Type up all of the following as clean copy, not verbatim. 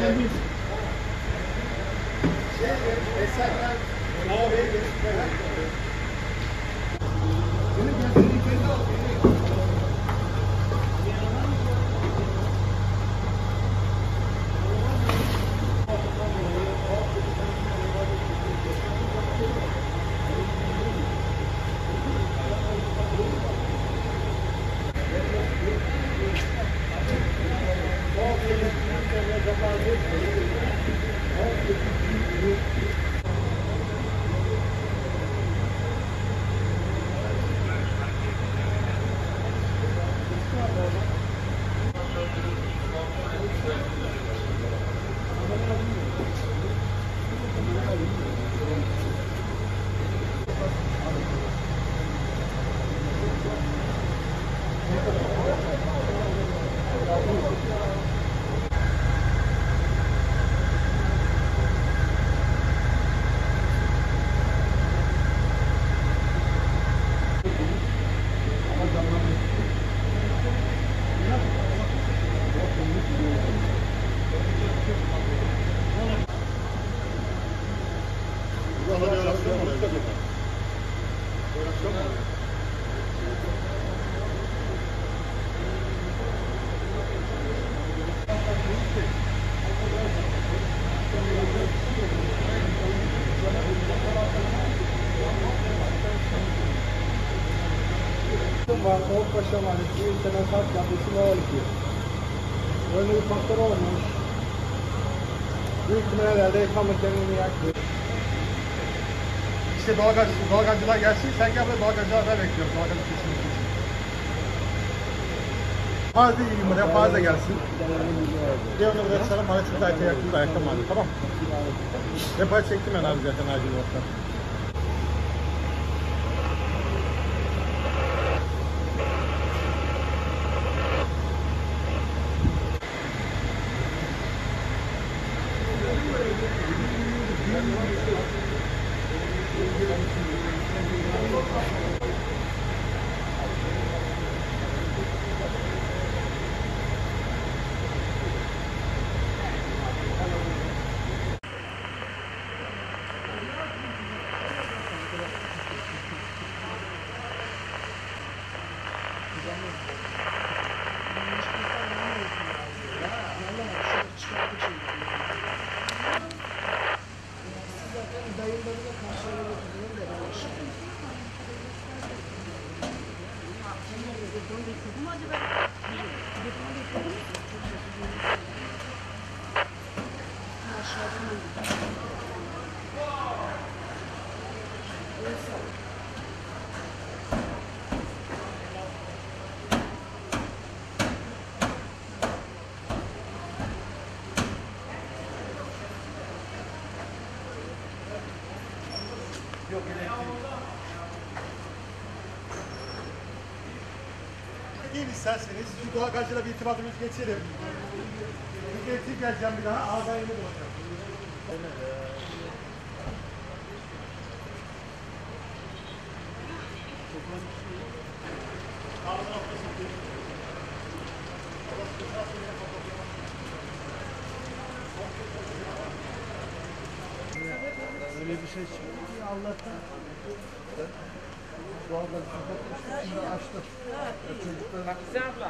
Paşa Mahallesi, Senekat Caddesi Novalıkı. Önü ufakları olmuş. Büyük ihtimalle herhalde yıkanma kendini yaktı. İşte doğalgazcılar gelsin, sen gel ve doğalgazcılar bekliyoruz. Doğalgazı kesinlikle. Fazla iyi numara, fazla gelsin. Diğer numara sana bana çıktı ayete yakında ayakta mı? Tamam. Depoya çektim ben abi zaten acil orta. Yok değil isterseniz şu doğalgazcıyla bir irtibatımızı geçelim. Bir elektrik geleceğim bir daha ağzına yeni bulacağım. Öyle bir şey çıktı Allah'tan. Doğalgazı kapatmıştı, şimdi açtı. Çocuklar... Güzel abla.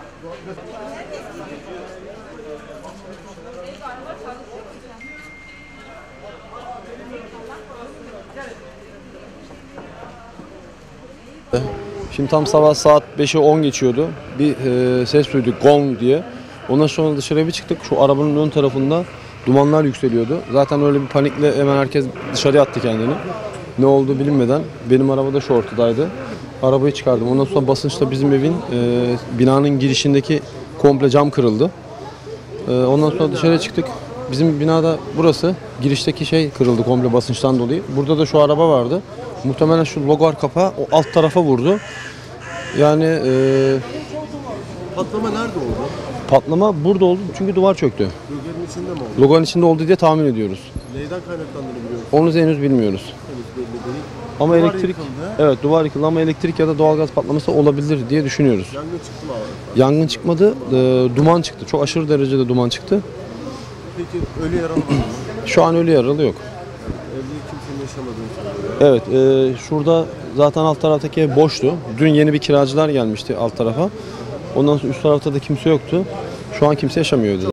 Şimdi tam sabah saat 5'e 10 geçiyordu. Bir ses duyduk gong diye. Ondan sonra dışarıya bir çıktık. Şu arabanın ön tarafında dumanlar yükseliyordu. Zaten öyle bir panikle hemen herkes dışarıya attı kendini. Ne oldu bilinmeden. Benim araba da şu ortadaydı. Arabayı çıkardım. Ondan sonra basınçla bizim evin binanın girişindeki komple cam kırıldı. Ondan sonra dışarıya çıktık. Bizim binada burası. Girişteki şey kırıldı komple basınçtan dolayı. Burada da şu araba vardı. Muhtemelen şu logar kapağı o alt tarafa vurdu. Yani Patlama nerede oldu? Patlama burada oldu çünkü duvar çöktü. Logarın içinde mi oldu? Logarın içinde oldu diye tahmin ediyoruz. Neyden kaynaklandığını biliyoruz. Onu henüz bilmiyoruz. Henüz belli değil. Ama Duvar elektrik yıkıldı. evet duvar yıkıldı ama elektrik ya da doğalgaz patlaması olabilir diye düşünüyoruz. Yangın çıktı mı abi? Yangın çıkmadı, duman çıktı. Çok aşırı derecede duman çıktı. Peki ölü yaralı var mı? Şu an ölü yaralı yok. Evde kimsenin yaşamadığını söylüyor. Evet, şurada zaten alt taraftaki ev boştu. Dün yeni bir kiracılar gelmişti alt tarafa. Ondan sonra üst tarafta da kimse yoktu. Şu an kimse yaşamıyor.